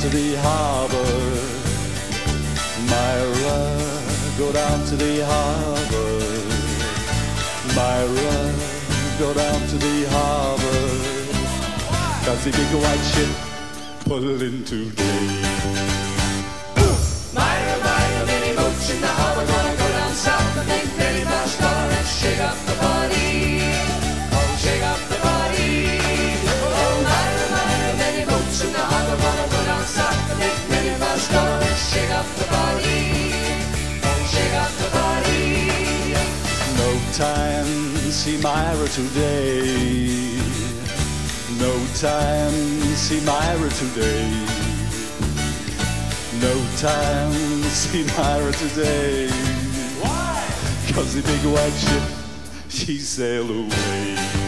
the harbor. Myra, go down to the harbor. Myra, go down to the harbor. 'Cause the big white ship pulling today. Myra, Myra, many boats in the harbor, gonna go down south and make many fast dollar and shake up the body. Oh, shake up the body. Oh, Myra, Myra, many boats in the harbor, gonna go down south and make many fast dollar and shake up the body. Oh, shake up the body. No time, see Myra today. No time, see Myra today. No time, see Myra today. Why? 'Cause the big white ship, she sailed away.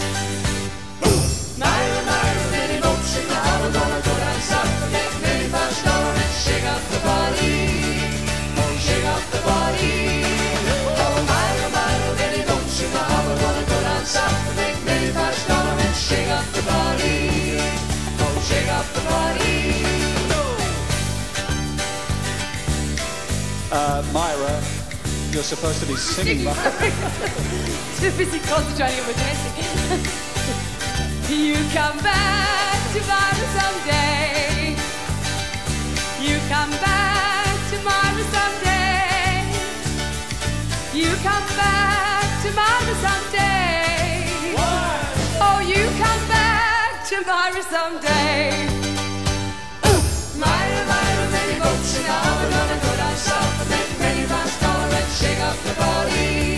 Myra, Myra, many boats in the harbor, gonna go down south and make many fast dollar and shake up the body. Oh, shake up the body. Oh, Myra, Myra, many boats in the harbor, gonna go down south and make many fast dollar and shake up the body. Oh, shake up the body. Myra, you're supposed to be singing. Too busy concentrating on my dancing. You come back to Myra someday. You come back to Myra someday. You come back to Myra someday. Why? Oh, you come back to Myra someday. Myra, Myra, many boats in the harbor, gonna go down south and make many fast dollar and shake up the body.